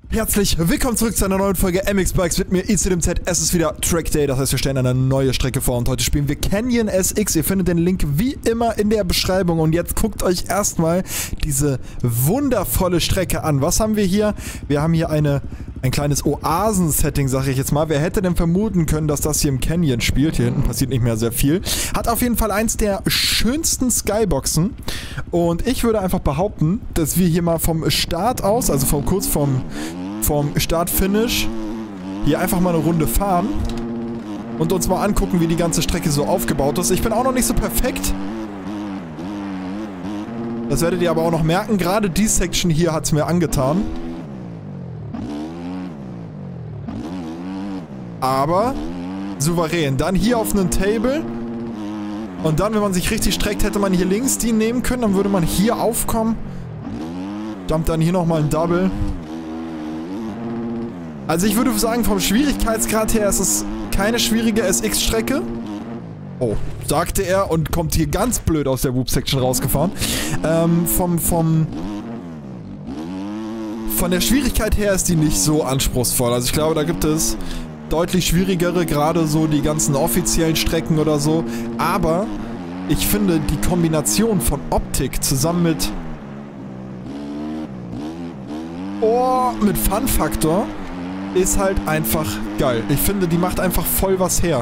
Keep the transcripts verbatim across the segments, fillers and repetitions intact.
Herzlich willkommen zurück zu einer neuen Folge M X Bikes mit mir, I C D M Z. Es ist wieder Track Day, das heißt, wir stellen eine neue Strecke vor und heute spielen wir Canyon S X. Ihr findet den Link wie immer in der Beschreibung und jetzt guckt euch erstmal diese wundervolle Strecke an. Was haben wir hier? Wir haben hier eine, ein kleines Oasen-Setting, sage ich jetzt mal. Wer hätte denn vermuten können, dass das hier im Canyon spielt? Hier hinten passiert nicht mehr sehr viel. Hat auf jeden Fall eins der schönsten Skyboxen und ich würde einfach behaupten, dass wir hier mal vom Start aus, also vom kurz vom vom Start-Finish hier einfach mal eine Runde fahren und uns mal angucken, wie die ganze Strecke so aufgebaut ist. Ich bin auch noch nicht so perfekt. Das werdet ihr aber auch noch merken. Gerade die Section hier hat es mir angetan. Aber souverän. Dann hier auf einen Table. Und dann, wenn man sich richtig streckt, hätte man hier links die nehmen können. Dann würde man hier aufkommen. Dumpt dann hier nochmal ein Double. Also ich würde sagen, vom Schwierigkeitsgrad her ist es keine schwierige S X-Strecke. Oh, sagte er und kommt hier ganz blöd aus der Whoop-Section rausgefahren. Ähm, vom, vom... Von der Schwierigkeit her ist die nicht so anspruchsvoll. Also ich glaube, da gibt es deutlich schwierigere, gerade so die ganzen offiziellen Strecken oder so. Aber ich finde, die Kombination von Optik zusammen mit... Oh, mit Fun-Faktor... ist halt einfach geil. Ich finde, die macht einfach voll was her.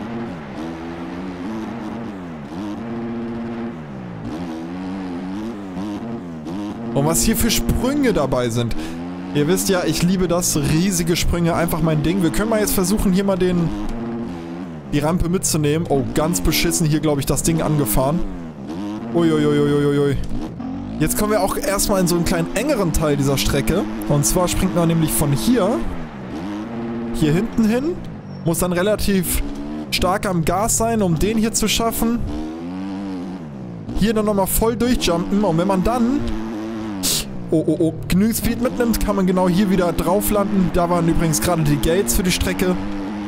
Und was hier für Sprünge dabei sind. Ihr wisst ja, ich liebe das. Riesige Sprünge, einfach mein Ding. Wir können mal jetzt versuchen, hier mal den die Rampe mitzunehmen. Oh, ganz beschissen hier, glaube ich, das Ding angefahren. Uiuiuiuiui. Jetzt kommen wir auch erstmal in so einen kleinen engeren Teil dieser Strecke. Und zwar springt man nämlich von hier... hier hinten hin, muss dann relativ stark am Gas sein, um den hier zu schaffen. Hier dann nochmal voll durchjumpen und wenn man dann oh, oh, oh, genügend Speed mitnimmt, kann man genau hier wieder drauf landen. Da waren übrigens gerade die Gates für die Strecke.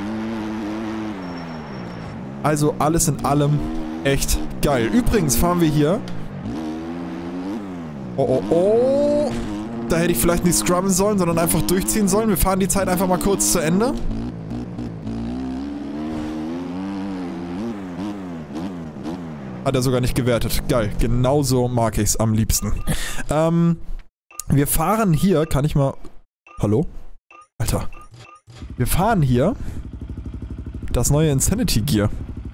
Also alles in allem echt geil. Übrigens fahren wir hier... Oh, oh, oh... Da hätte ich vielleicht nicht scrubben sollen, sondern einfach durchziehen sollen. Wir fahren die Zeit einfach mal kurz zu Ende. Hat er sogar nicht gewertet. Geil. Genauso mag ich es am liebsten. Ähm, wir fahren hier... Kann ich mal... Hallo? Alter. Wir fahren hier das neue Insanity Gear.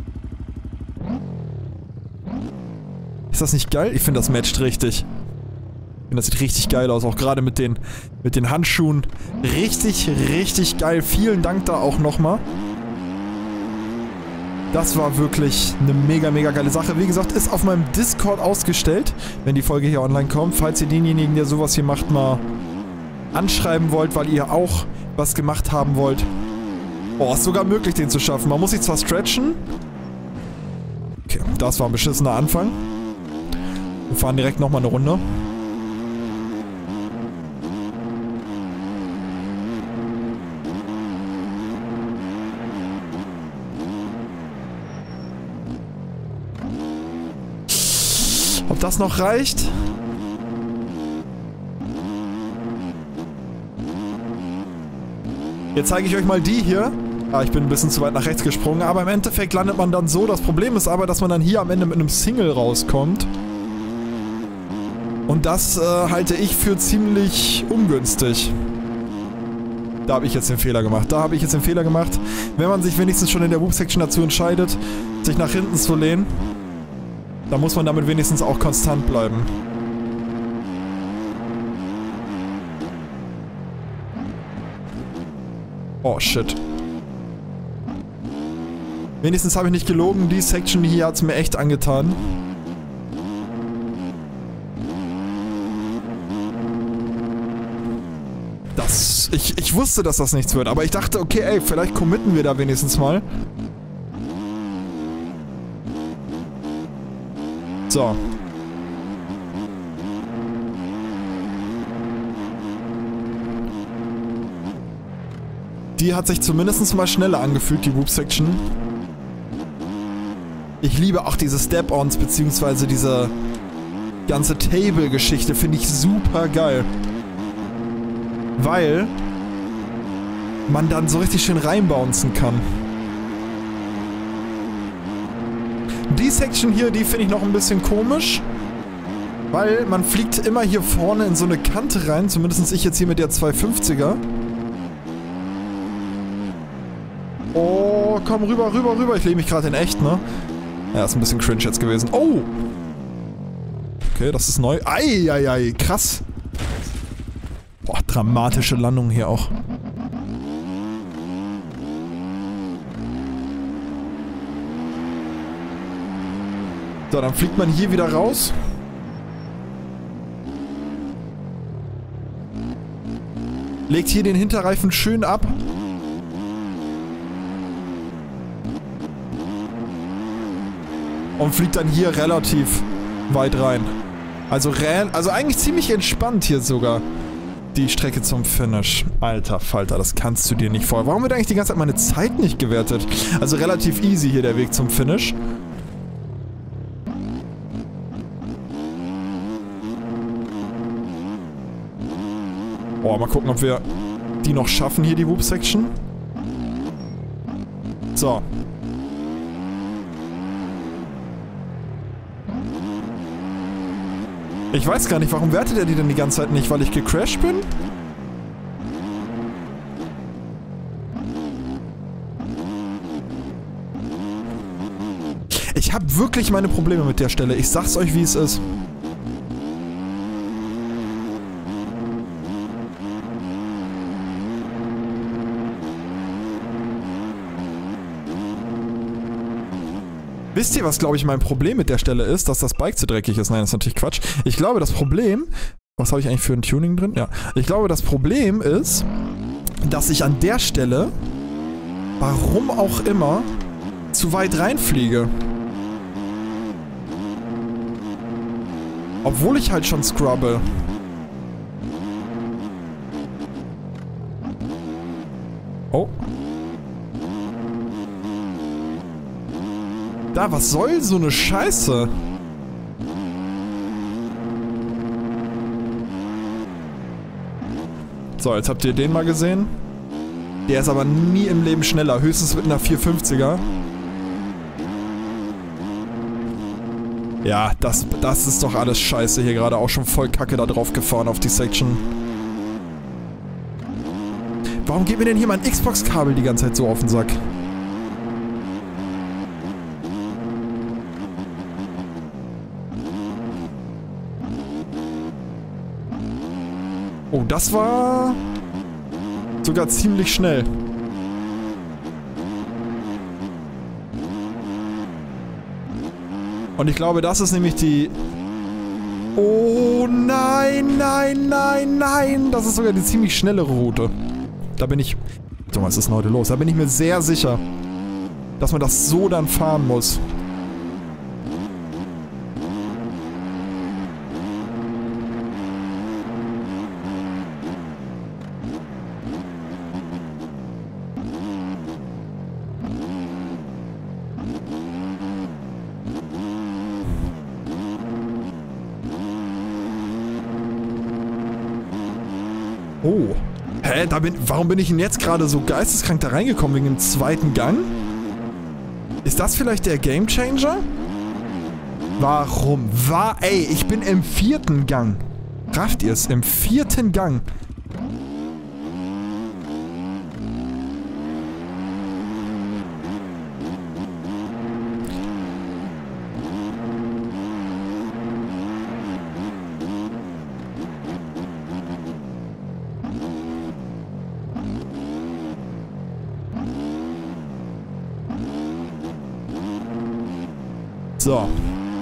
Ist das nicht geil? Ich finde, das matcht richtig. Das sieht richtig geil aus, auch gerade mit den, mit den Handschuhen. Richtig, richtig geil. Vielen Dank da auch nochmal. Das war wirklich eine mega, mega geile Sache. Wie gesagt, ist auf meinem Discord ausgestellt, wenn die Folge hier online kommt. Falls ihr denjenigen, der sowas hier macht, mal anschreiben wollt, weil ihr auch was gemacht haben wollt. Oh, ist sogar möglich, den zu schaffen. Man muss sich zwar stretchen. Okay, das war ein beschissener Anfang. Wir fahren direkt nochmal eine Runde. Ob das noch reicht? Jetzt zeige ich euch mal die hier. Ah, ich bin ein bisschen zu weit nach rechts gesprungen, aber im Endeffekt landet man dann so. Das Problem ist aber, dass man dann hier am Ende mit einem Single rauskommt. Und das äh, halte ich für ziemlich ungünstig. Da habe ich jetzt den Fehler gemacht. Da habe ich jetzt den Fehler gemacht. Wenn man sich wenigstens schon in der Whoop-Section dazu entscheidet, sich nach hinten zu lehnen, da muss man damit wenigstens auch konstant bleiben. Oh, shit. Wenigstens habe ich nicht gelogen. Die Section hier hat es mir echt angetan. Das... Ich, ich wusste, dass das nichts wird. Aber ich dachte, okay, ey, vielleicht committen wir da wenigstens mal. So. Die hat sich zumindest mal schneller angefühlt, die Whoop-Section. Ich liebe auch diese Step-Ons, beziehungsweise diese ganze Table-Geschichte, finde ich super geil. weil man dann so richtig schön reinbouncen kann. Die Section hier, die finde ich noch ein bisschen komisch, weil man fliegt immer hier vorne in so eine Kante rein, zumindest ich jetzt hier mit der zweihundertfünfziger. Oh, komm rüber, rüber, rüber. Ich lebe mich gerade in echt, ne? Ja, ist ein bisschen cringe jetzt gewesen. Oh! Okay, das ist neu. Eieiei, krass. Boah, dramatische Landung hier auch. So, dann fliegt man hier wieder raus. Legt hier den Hinterreifen schön ab. Und fliegt dann hier relativ weit rein. Also, also eigentlich ziemlich entspannt hier sogar. Die Strecke zum Finish. Alter Falter, das kannst du dir nicht vorstellen. Warum wird eigentlich die ganze Zeit meine Zeit nicht gewertet? Also relativ easy hier der Weg zum Finish. Oh, mal gucken, ob wir die noch schaffen hier, die Whoop-Section. So. Ich weiß gar nicht, warum wertet er die denn die ganze Zeit nicht? Weil ich gecrashed bin? Ich habe wirklich meine Probleme mit der Stelle. Ich sag's euch, wie es ist. Wisst ihr, was, glaube ich, mein Problem mit der Stelle ist? Dass das Bike zu dreckig ist. Nein, das ist natürlich Quatsch. Ich glaube, das Problem... Was habe ich eigentlich für ein Tuning drin? Ja. Ich glaube, das Problem ist, dass ich an der Stelle, warum auch immer, zu weit reinfliege. Obwohl ich halt schon scrubbe. Oh. Da, was soll so eine Scheiße? So, jetzt habt ihr den mal gesehen. Der ist aber nie im Leben schneller. Höchstens mit einer vierhundertfünfziger. Ja, das, das ist doch alles scheiße hier gerade. Auch schon voll Kacke da drauf gefahren auf die Section. Warum geht mir denn hier mein Xbox-Kabel die ganze Zeit so auf den Sack? Oh, das war sogar ziemlich schnell. Und ich glaube, das ist nämlich die... Oh nein, nein, nein, nein! Das ist sogar die ziemlich schnellere Route. Da bin ich... So, was ist denn heute los? Da bin ich mir sehr sicher, dass man das so dann fahren muss. Oh. Hä? Da bin, warum bin ich denn jetzt gerade so geisteskrank da reingekommen? Wegen dem zweiten Gang? Ist das vielleicht der Gamechanger? Warum? War, ey, ich bin im vierten Gang. Rafft ihr es? Im vierten Gang. So.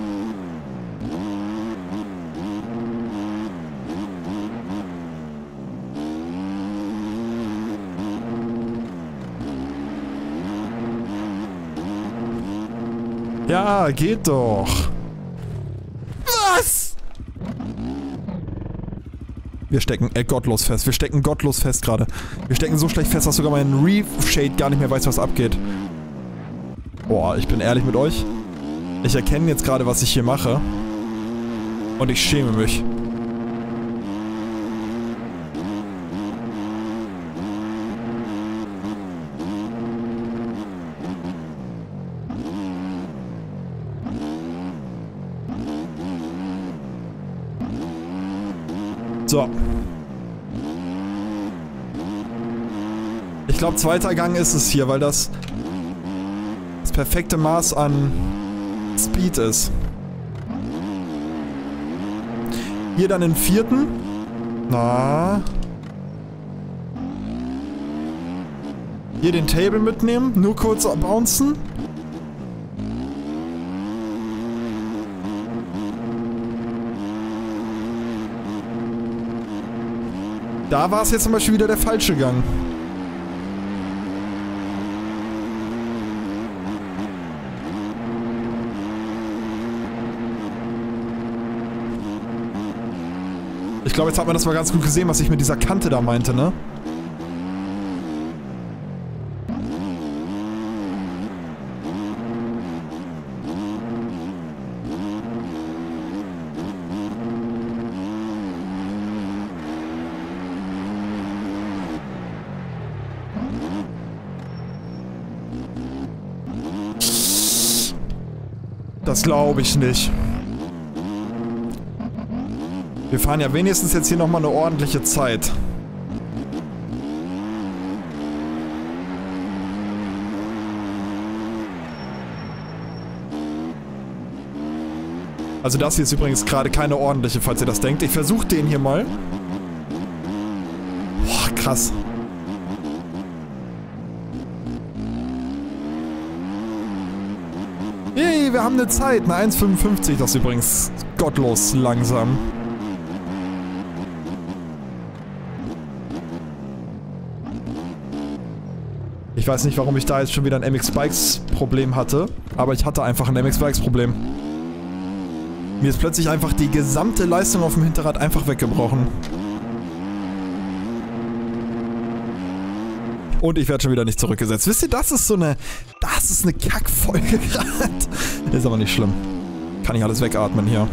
Ja, geht doch. Was? Wir stecken äh, gottlos fest. Wir stecken gottlos fest gerade. Wir stecken so schlecht fest, dass sogar mein Reef-Shade gar nicht mehr weiß, was abgeht. Boah, ich bin ehrlich mit euch. Ich erkenne jetzt gerade, was ich hier mache. Und ich schäme mich. So. Ich glaube, zweiter Gang ist es hier, weil das das perfekte Maß an Speed ist. Hier dann den vierten. Na. Hier den Table mitnehmen. Nur kurz bouncen. Da war es jetzt zum Beispiel wieder der falsche Gang. Ich glaube, jetzt hat man das mal ganz gut gesehen, was ich mit dieser Kante da meinte, ne? Das glaube ich nicht. Wir fahren ja wenigstens jetzt hier nochmal eine ordentliche Zeit. Also das hier ist übrigens gerade keine ordentliche, falls ihr das denkt. Ich versuche den hier mal. Boah, krass. Hey, wir haben eine Zeit. Eine eins fünfundfünfzig, das ist übrigens gottlos langsam. Ich weiß nicht, warum ich da jetzt schon wieder ein M X Bikes Problem hatte, aber ich hatte einfach ein M X Bikes Problem. Mir ist plötzlich einfach die gesamte Leistung auf dem Hinterrad einfach weggebrochen. Und ich werde schon wieder nicht zurückgesetzt. Wisst ihr, das ist so eine... Das ist eine Kackfolge gerade. Ist aber nicht schlimm. Kann ich alles wegatmen hier.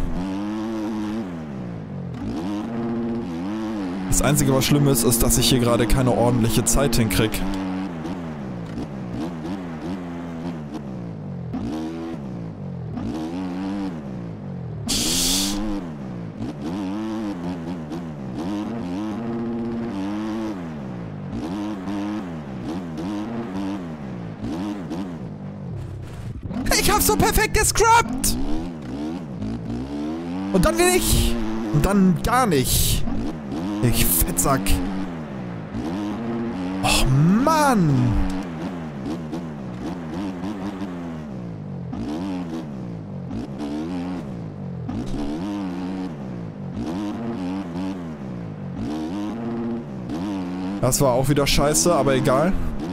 Das Einzige, was schlimm ist, ist, dass ich hier gerade keine ordentliche Zeit hinkriege. Ich hab's so perfekt gescrubbt! Und dann will ich. Und dann gar nicht. Ich Fettsack. Och Mann! Das war auch wieder scheiße, aber egal.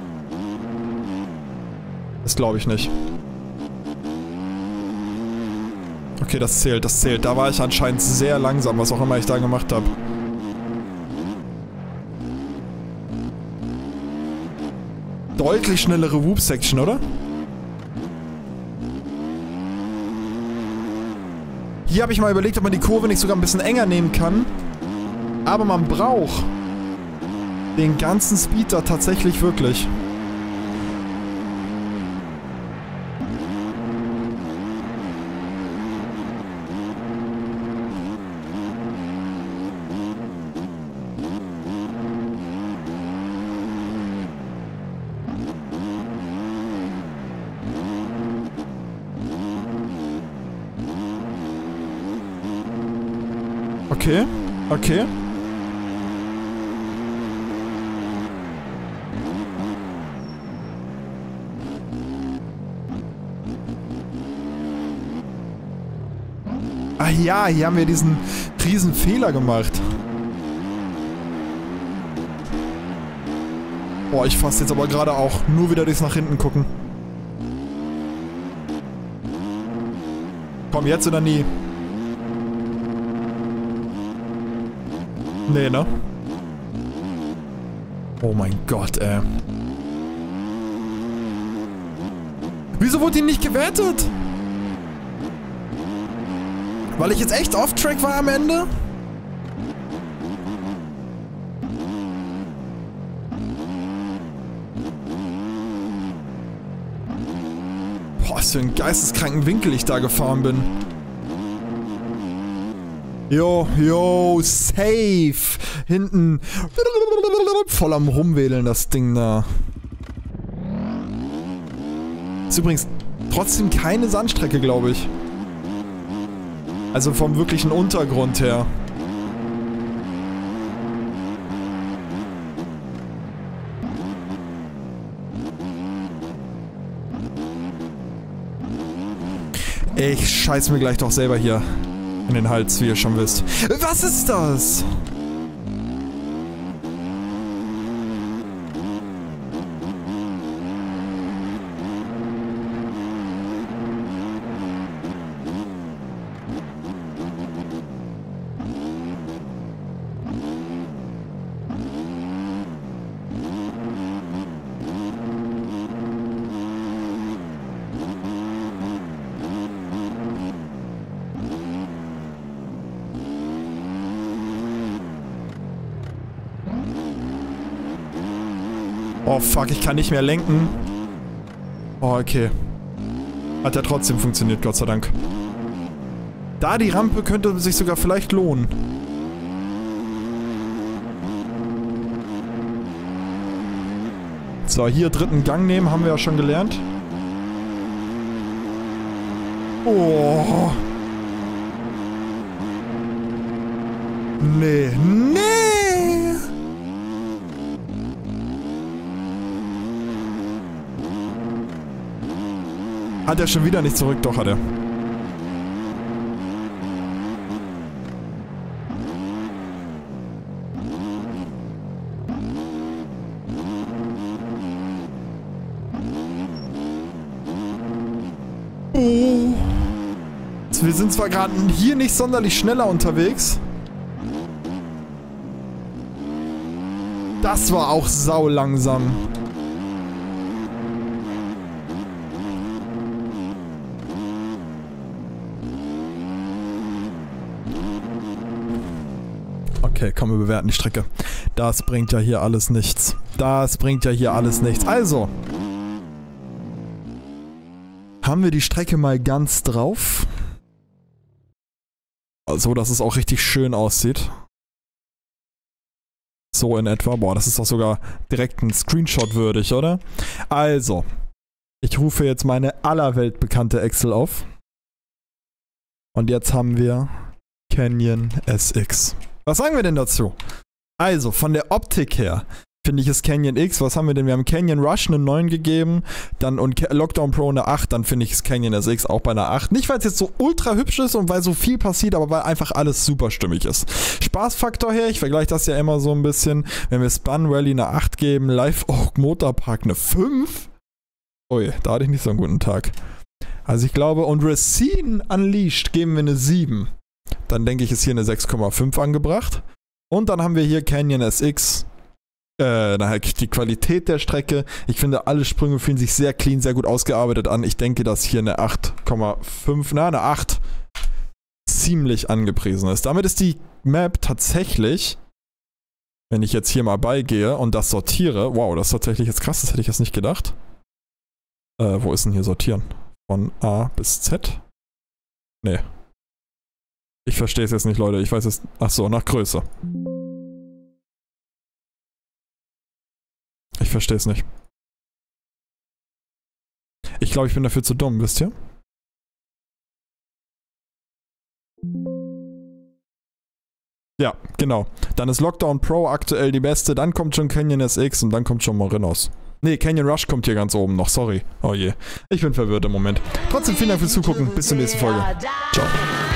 Das glaube ich nicht. Okay, das zählt, das zählt. Da war ich anscheinend sehr langsam, was auch immer ich da gemacht habe. Deutlich schnellere Whoop-Section, oder? Hier habe ich mal überlegt, ob man die Kurve nicht sogar ein bisschen enger nehmen kann. Aber man braucht den ganzen Speed da tatsächlich wirklich. Okay, okay. Ah ja, hier haben wir diesen riesen Fehler gemacht. Boah, ich fasse jetzt aber gerade auch nur wieder durchs nach hinten gucken. Komm, jetzt oder nie? Nee, ne? Oh mein Gott, ey. Wieso wurde die nicht gewertet? Weil ich jetzt echt off-track war am Ende? Boah, was für einen geisteskranken Winkel ich da gefahren bin. Jo, jo, safe. Hinten voll am Rumwedeln, das Ding da. Ist übrigens trotzdem keine Sandstrecke, glaube ich. Also vom wirklichen Untergrund her. Ich scheiß mir gleich doch selber hier in den Hals, wie ihr schon wisst. Was ist das? Oh fuck, ich kann nicht mehr lenken. Oh, okay. Hat ja trotzdem funktioniert, Gott sei Dank. Da die Rampe könnte sich sogar vielleicht lohnen. So, hier dritten Gang nehmen, haben wir ja schon gelernt. Oh. Nee, nee. Hat er schon wieder nicht zurück? Doch, hat er. Oh. Wir sind zwar gerade hier nicht sonderlich schneller unterwegs. Das war auch sau langsam. Okay, komm, wir bewerten die Strecke. Das bringt ja hier alles nichts. Das bringt ja hier alles nichts. Also. Haben wir die Strecke mal ganz drauf. So, dass es auch richtig schön aussieht. So in etwa. Boah, das ist doch sogar direkt ein Screenshot würdig, oder? Also. Ich rufe jetzt meine allerweltbekannte Excel auf. Und jetzt haben wir Canyon S X. Was sagen wir denn dazu? Also, von der Optik her finde ich es Canyon X. Was haben wir denn? Wir haben Canyon Rush eine neun gegeben, dann und Lockdown Pro eine acht, dann finde ich es Canyon S X auch bei einer acht. Nicht, weil es jetzt so ultra hübsch ist und weil so viel passiert, aber weil einfach alles super stimmig ist. Spaßfaktor her, ich vergleiche das ja immer so ein bisschen, wenn wir Spun Rally eine acht geben, Live Oak Motorpark eine fünf. Ui, da hatte ich nicht so einen guten Tag. Also ich glaube, und Racine Unleashed geben wir eine sieben. Dann denke ich, ist hier eine sechs Komma fünf angebracht. Und dann haben wir hier Canyon S X. Äh, nachher die Qualität der Strecke. Ich finde, alle Sprünge fühlen sich sehr clean, sehr gut ausgearbeitet an. Ich denke, dass hier eine acht Komma fünf, na, eine acht ziemlich angepriesen ist. Damit ist die Map tatsächlich, wenn ich jetzt hier mal beigehe und das sortiere, wow, das ist tatsächlich jetzt krass, das hätte ich jetzt nicht gedacht. Äh, wo ist denn hier sortieren? Von A bis Z? Nee. Ich verstehe es jetzt nicht, Leute. Ich weiß es. Achso, nach Größe. Ich verstehe es nicht. Ich glaube, ich bin dafür zu dumm, wisst ihr? Ja, genau. Dann ist Lockdown Pro aktuell die beste. Dann kommt schon Canyon S X und dann kommt schon Morinos. Nee, Canyon Rush kommt hier ganz oben noch. Sorry. Oh je. Ich bin verwirrt im Moment. Trotzdem vielen Dank fürs Zugucken. Bis zur nächsten Folge. Ciao.